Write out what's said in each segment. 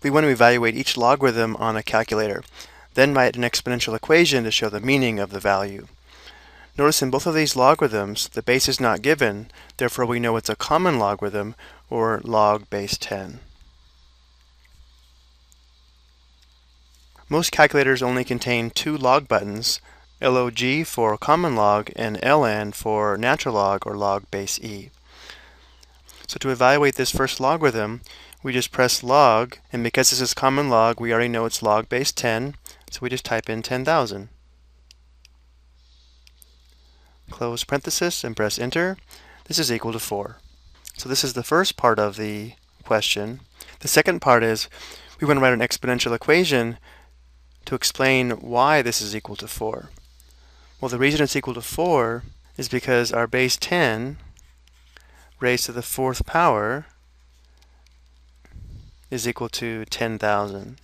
We want to evaluate each logarithm on a calculator, then write an exponential equation to show the meaning of the value. Notice in both of these logarithms, the base is not given, therefore we know it's a common logarithm, or log base 10. Most calculators only contain two log buttons, log for common log and ln for natural log or log base e. So to evaluate this first logarithm, we just press log, and because this is common log, we already know it's log base 10, so we just type in 10,000. Close parenthesis and press enter. This is equal to 4. So this is the first part of the question. The second part is we want to write an exponential equation to explain why this is equal to 4. Well, the reason it's equal to 4 is because our base 10 raised to the 4th power is equal to 10,000.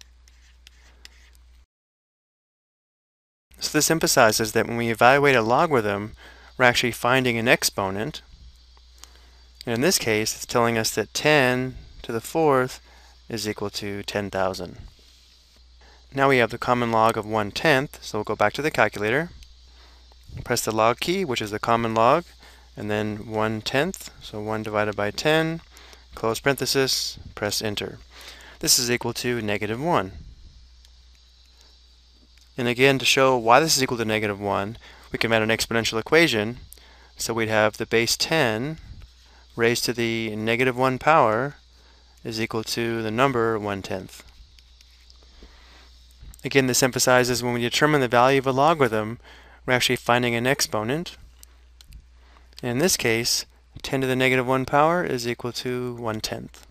So this emphasizes that when we evaluate a logarithm, we're actually finding an exponent. And in this case, it's telling us that 10 to the 4th is equal to 10,000. Now we have the common log of 1/10, so we'll go back to the calculator, press the log key, which is the common log, and then 1/10, so 1 divided by 10, close parenthesis, press enter. This is equal to -1. And again, to show why this is equal to -1, we can write an exponential equation. So we'd have the base 10 raised to the -1 power is equal to the number 1/10. Again, this emphasizes when we determine the value of a logarithm, we're actually finding an exponent. And in this case, 10 to the -1 power is equal to 1/10.